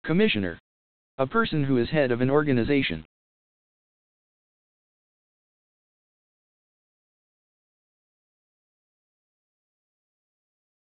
Commissioner. A person who is head of an organization.